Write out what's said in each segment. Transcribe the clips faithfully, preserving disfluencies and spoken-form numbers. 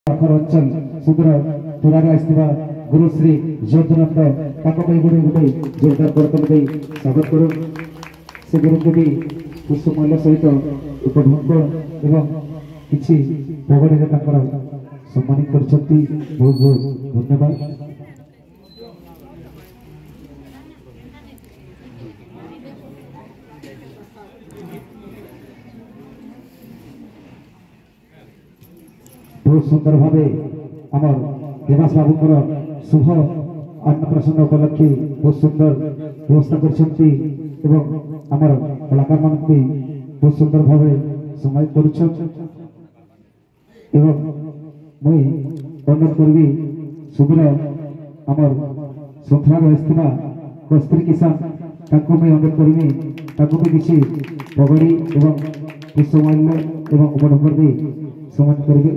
पाखर अंचल सुदूर तुरार आसथिबा गुरुश्री ज्योतिनंद ताको पे गुडी गुडी जोरदार करतन दे स्वागत करू से गुरु को भी पुष्पमाल्य सहित उपभोग एवं किछि पगड़ी रे ताकर सम्मानित करछथि। बहुत बहुत धन्यवाद। बहुत सुंदर भावे आमर देवास बाबूर शुभ अन्नप्राशन उपलक्षे बहुत सुंदर व्यवस्था करछथि एवं आमर कलाकार मान को बहुत सुंदर भावे समाहित करछथि एवं मुई अनुरोध करबी सुबह आमर संथार आसथिबा कस्त्री किसान ताको मैं अनुरोध करबी ताको भी किछि पगड़ी एवं पुष्पमाल्य एवं उपहार दे सम्मानित करबे।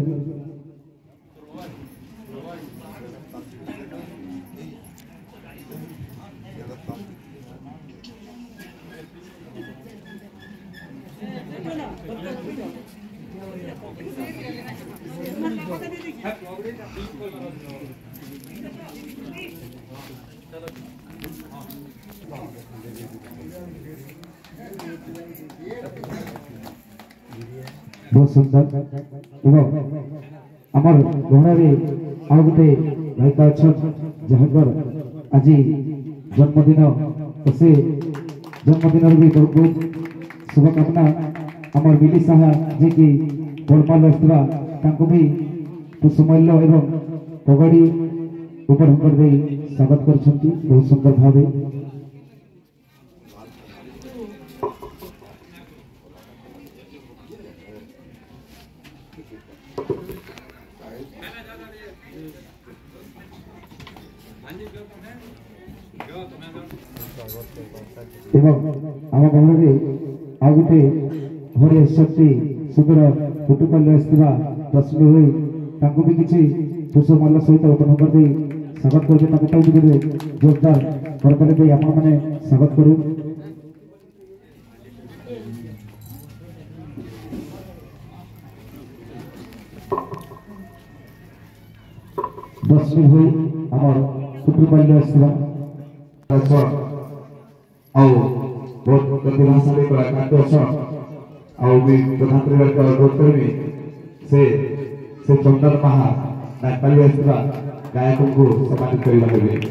बहुत सुंदर एवं आमर गहणारे आउ गोटे गायिका अच्छा जहाँकर आज जन्मदिन तो से जन्मदिन भी बहुत बहुत शुभकामना आमर बिली साहा जी की बड़माल आसता भी पुष्पमाल्य एवं पगड़ी उपहार दे स्वागत कर बहुत सुंदर भावे। एवं आम गहणारे आउ गोटे घरे आसती सुंदर पुटुपाल्य आसता रश्मि हुई तांको भी किसी पुष्पमाल्य सहित उपहार दे स्वागत कर जोरदार करताली दे आपण माने स्वागत करू। रश्मि हुई आमर पुटुपाल्य आसता आउ बहुत प्रतिभाशाली कलाकार अच्छा आउ भी प्रधानमंत्री का अनुरोध करी से से चंदन महा नागपाली आसता गायकों को सम्मानित करबे।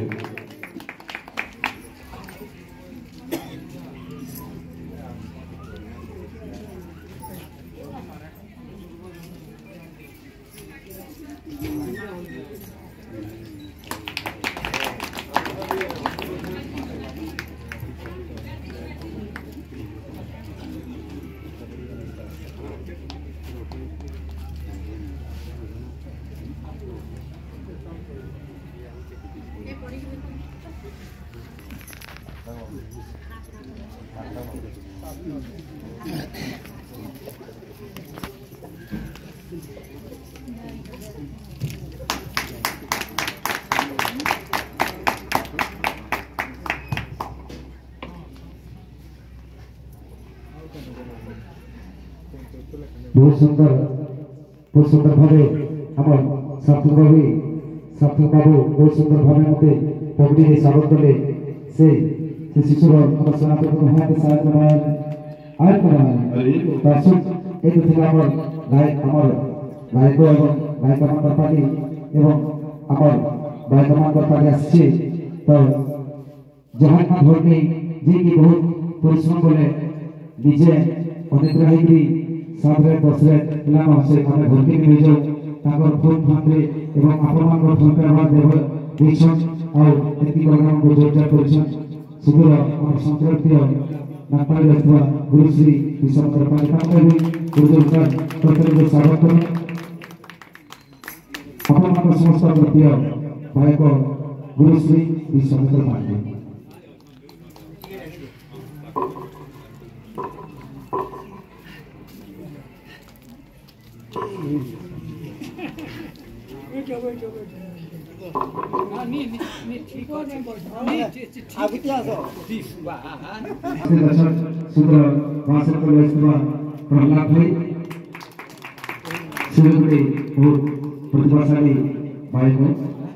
बहुत सुंदर बहुत सुंदर भावे आम सार्थक बाबू सार्थक बाबू बहुत सुंदर भावे मते पगड़ी रे स्वागत कले से से शिशुर दर्शना को हाथ साथ में आय कराय दर्शक एक थिला हमर गायक हमर गायक एवं गायक मान पार्टी एवं हमर गायक मान पार्टी आछे तो जहां का धरनी जे की बहुत परिश्रम बोले डीजे अनिद्रा हेगी साबरे बसरे लामा से माने भर्ती में जाओ ताकर फोन फांदे एवं आपन को फोन पे आवाज देव देखछन और एति प्रोग्राम को जोरदार करछन सुदूर और संतृप्ति नागपाली आसवा गुरुश्री विश्वचंद्र पांडे भी गुरुजन प्रत्येक स्वागत करें आपन को समस्त प्रति भाई को गुरुश्री विश्वचंद्र पांडे। सुंदर भाषण प्रहलाद भाई बहुत प्रतिभाशाली भाई को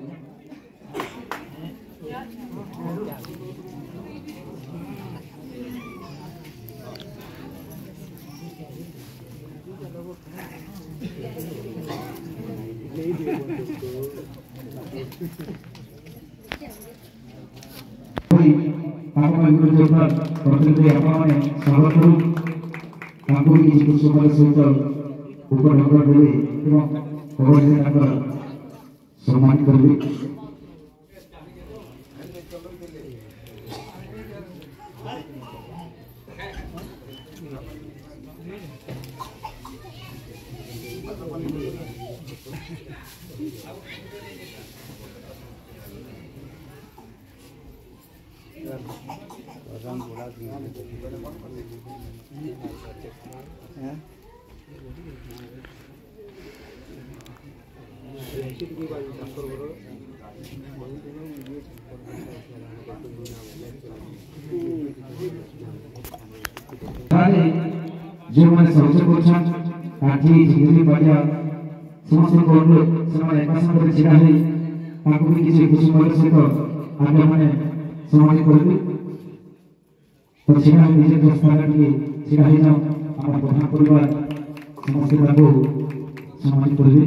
सम्मानित करेंगे। जो मैंने सर्च करछन काठी जिंदगी बढ़िया समस्त कोन समय एक संग रे छिड़ा है ताको भी किसी खुशी मले से तो आगे माने सम्मानित करबी तो छिड़ा निजे दोस्तार के छिड़ा है जाओ हमर प्रधान परिवार समस्त ताको सम्मानित करबी।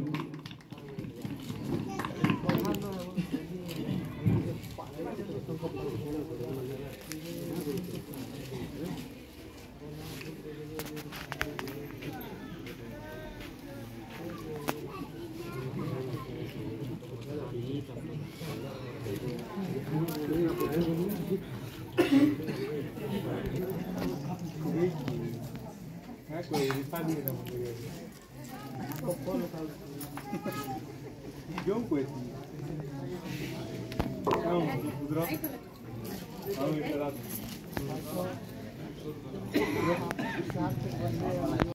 Jom kuat. Kamu udra. Kamu itu